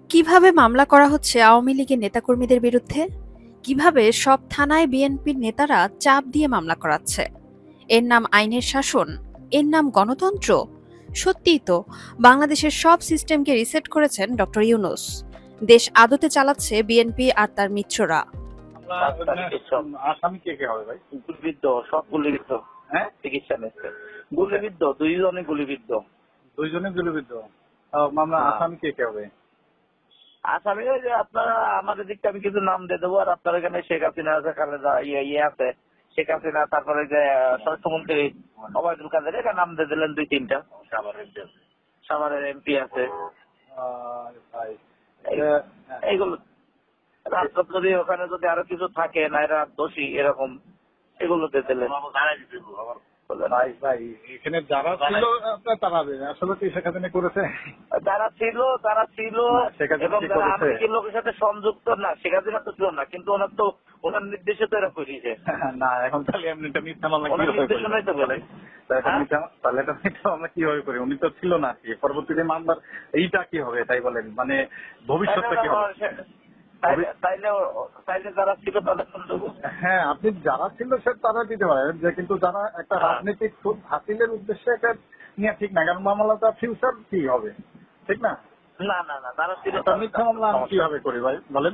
কিভাবে মামলা করা হচ্ছে আওয়ামী লীগের নেতাকর্মীদের বিরুদ্ধে? কিভাবে সব থানায় বিএনপির নেতারা চাপ দিয়ে মামলা করাচ্ছে? এর নাম আইনের শাসন? এর নাম গণতন্ত্র? সত্যিই তো, বাংলাদেশের সব সিস্টেমকে রিসেট করেছেন ডক্টর ইউনূস। দেশ আদতে চালাচ্ছে বিএনপি আর তার মিত্ররা। আসামি কে কে হবে ভাই? গুলিবিদ্ধ, সব গুলিবিদ্ধ। হ্যাঁ, চিকিৎসা নিচ্ছে। গুলিবিদ্ধ, দুইজনে গুলিবিদ্ধ। দুইজনে গুলিবিদ্ধ। মামলা আসামি কে কে হবে? আসামি ওই যে আপনারা আমাদের দিকটা আমি কিছু নাম দিয়ে দেবো, আর আপনার এখানে শেখ হাসিনা আছে, খালেদা ইয়ে আছে, শেখ হাসিনা, তারপরে যে স্বরাষ্ট্রমন্ত্রী ওবায়দুল কাদের, এটা নাম দিয়ে দিলেন 2-3টা। সাভারের এমপি আছে। ভাই এইগুলো রাষ্ট্র যদি ওখানে যদি আরো কিছু থাকে না এরা দোষী এরকম, এগুলো দিয়ে দিলেন। ভাই ভাই এখানে যারা ছিল তারা আসলে কি শেখ হাসিনা করেছে? যারা ছিল শেখ হাসিনা এবং কি যারা করেছে? আওয়ামী লোকের সাথে সংযুক্ত না, শেখ হাসিনা তো ছিল না, কিন্তু ওনার তো ওনার নির্দেশে তো এরা করিয়েছে। না, এখন তাহলে এমনিটা মিথ্যা মামলা ওনার কিভাবে করি? নির্দেশনাই তো বলে। তাহলে এটা মিথ্যা মামলা কিভাবে করি? উনি তো ছিল না। পরবর্তীতে মামলার এইটা কি হবে তাই বলেন, মানে ভবিষ্যৎটা কি হবে? তাইলে যারা ছিল তাদের সংযোগ। হ্যাঁ, আপনি যারা ছিল সে তারা দিতে পারেন, যে কিন্তু যারা একটা রাজনৈতিক সুদ হাসিলের উদ্দেশ্যে এটা নিয়ে ঠিক না, কারণ মামলাটা ফিউচার কি হবে, ঠিক না? না না না, তারা ছিল। মিথ্যা মামলা আমি কিভাবে করি ভাই বলেন?